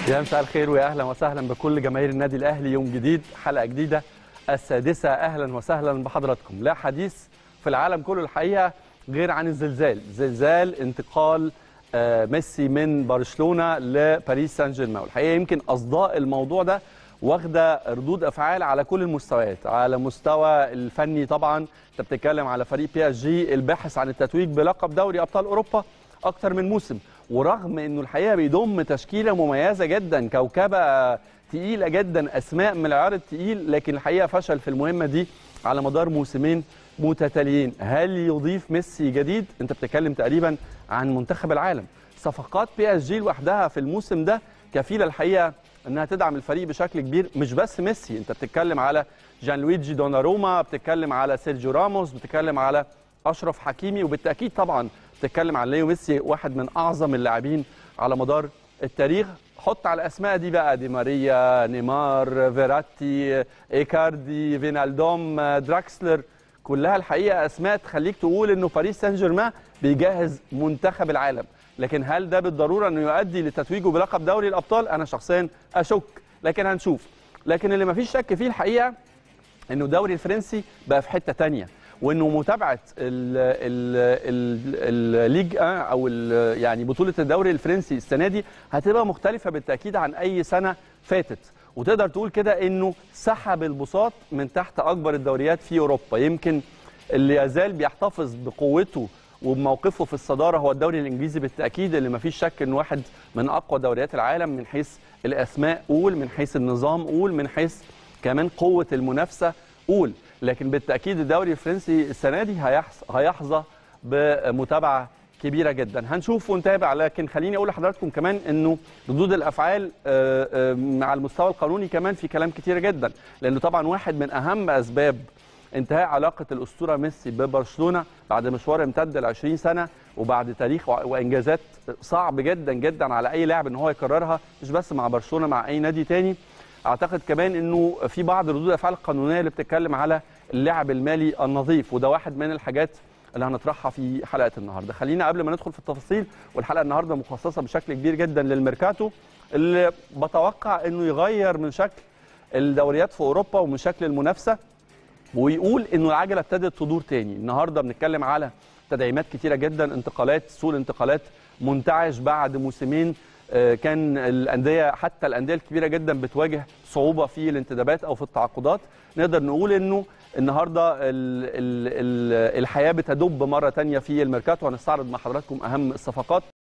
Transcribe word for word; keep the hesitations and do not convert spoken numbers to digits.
يا مساء الخير ويا اهلا وسهلا بكل جماهير النادي الاهلي. يوم جديد، حلقه جديده، السادسه. اهلا وسهلا بحضراتكم. لا حديث في العالم كله الحقيقه غير عن الزلزال، زلزال انتقال ميسي من برشلونه لباريس سان جيرمان. الحقيقه يمكن اصداء الموضوع ده واخده ردود افعال على كل المستويات، على مستوى الفني طبعا انت بتتكلم على فريق بي اس جي الباحث عن التتويج بلقب دوري ابطال اوروبا اكتر من موسم، ورغم انه الحقيقه بيضم تشكيله مميزه جدا، كوكبه تقيله جدا، اسماء من العيار التقيل، لكن الحقيقه فشل في المهمه دي على مدار موسمين متتاليين. هل يضيف ميسي جديد؟ انت بتتكلم تقريبا عن منتخب العالم. صفقات بي اس جي لوحدها في الموسم ده كفيله الحقيقه انها تدعم الفريق بشكل كبير، مش بس ميسي، انت بتتكلم على جان لويجي دوناروما، بتتكلم على سيرجيو راموس، بتتكلم على اشرف حكيمي، وبالتاكيد طبعا بتتكلم عن ليو ميسي، واحد من اعظم اللاعبين على مدار التاريخ. حط على الاسماء دي بقى دي ماريا، نيمار، فيراتي، ايكاردي، فينالدوم، دراكسلر، كلها الحقيقه اسماء تخليك تقول انه باريس سان جيرمان بيجهز منتخب العالم. لكن هل ده بالضروره انه يؤدي لتتويجه بلقب دوري الابطال؟ انا شخصيا اشك، لكن هنشوف. لكن اللي ما فيش شك فيه الحقيقه انه الدوري الفرنسي بقى في حته ثانيه، وانه متابعه الليج او يعني بطوله الدوري الفرنسي السنه دي هتبقى مختلفه بالتاكيد عن اي سنه فاتت، وتقدر تقول كده انه سحب البساط من تحت اكبر الدوريات في اوروبا. يمكن اللي يزال بيحتفظ بقوته وبموقفه في الصداره هو الدوري الانجليزي بالتاكيد، اللي ما فيش شك انه واحد من اقوى دوريات العالم من حيث الاسماء، قول من حيث النظام، قول من حيث كمان قوه المنافسه، قول. لكن بالتاكيد الدوري الفرنسي السنه دي هيحظى بمتابعه كبيره جدا. هنشوف ونتابع، لكن خليني اقول لحضراتكم كمان انه ردود الافعال مع المستوى القانوني كمان في كلام كتير جدا، لانه طبعا واحد من اهم اسباب انتهاء علاقه الاسطوره ميسي ببرشلونه بعد مشوار امتد ل عشرين سنه، وبعد تاريخ وانجازات صعب جدا جدا على اي لاعب ان هو يكررها، مش بس مع برشلونه، مع اي نادي تاني. اعتقد كمان انه في بعض ردود الافعال القانونيه اللي بتتكلم على اللعب المالي النظيف، وده واحد من الحاجات اللي هنطرحها في حلقه النهارده. خلينا قبل ما ندخل في التفاصيل، والحلقه النهارده مخصصه بشكل كبير جدا للميركاتو اللي بتوقع انه يغير من شكل الدوريات في اوروبا ومن شكل المنافسه، ويقول انه العجله ابتدت تدور تاني. النهارده بنتكلم على تدعيمات كتيره جدا، انتقالات، سوق الانتقالات منتعش بعد موسمين كان الانديه، حتى الانديه الكبيره جدا، بتواجه صعوبه في الانتدابات او في التعاقدات. نقدر نقول انه النهارده ال ال ال الحياه بتدب مره ثانيه في الميركاتو. هنستعرض مع حضراتكم اهم الصفقات.